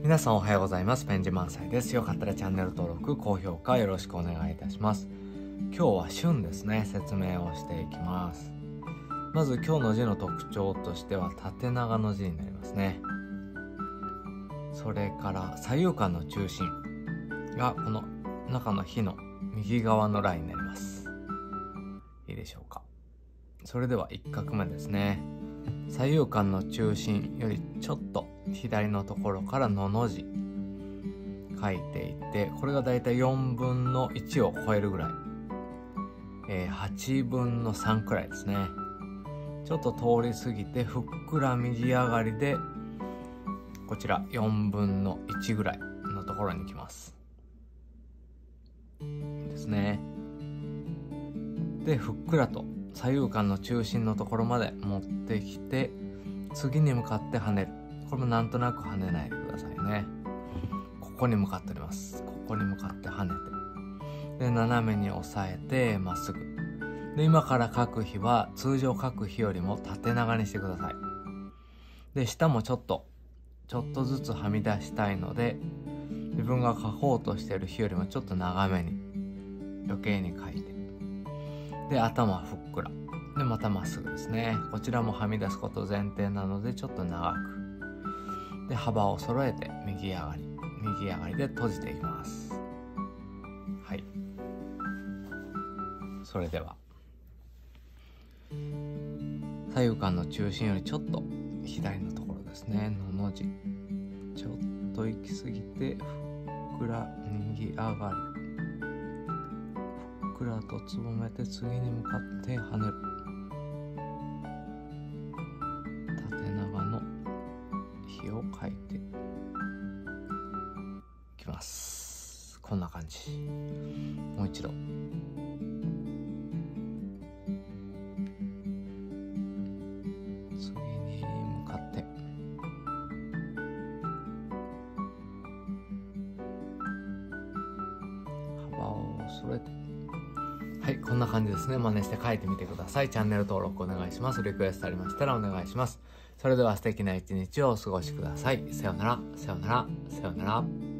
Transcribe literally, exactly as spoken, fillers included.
皆さんおはようございます。ペンジ満載です。よかったらチャンネル登録、高評価よろしくお願いいたします。今日は春ですね、説明をしていきます。まず今日の字の特徴としては縦長の字になりますね。それから左右間の中心がこの中の火の右側のラインになります。いいでしょうか。それではいっ画目ですね。左右間の中心よりちょっと左のところからのの字書いていって、これがだいたいよんぶんのいちを超えるぐらい、えー、はちぶんのさんくらいですね。ちょっと通り過ぎてふっくら右上がりでこちらよんぶんのいちぐらいのところに来ますですね。でふっくらと左右間の中心のところまで持ってきて、次に向かって跳ねる。これもなんとなく跳ねないでくださいね。ここに向かっております。ここに向かって跳ねて、で斜めに押さえてまっすぐで、今から書く比は通常書く比よりも縦長にしてください。で下もちょっとちょっとずつはみ出したいので、自分が書こうとしている比よりもちょっと長めに余計に書いて、で頭はふっくらでまたまっすぐですね。こちらもはみ出すこと前提なのでちょっと長くで、幅を揃えて右上がり右上がりで閉じていきます。はい、それでは左右間の中心よりちょっと左のところですね、のの字ちょっと行き過ぎてふっくら右上がり、ふっくらとつぼめて次に向かって跳ねる。縦長の火を書いていきます。こんな感じ。もう一度。次に向かって幅を揃えて、はい、こんな感じですね。真似して書いてみてください。チャンネル登録お願いします。リクエストありましたらお願いします。それでは素敵な一日をお過ごしください。さようなら、さようなら、さようなら。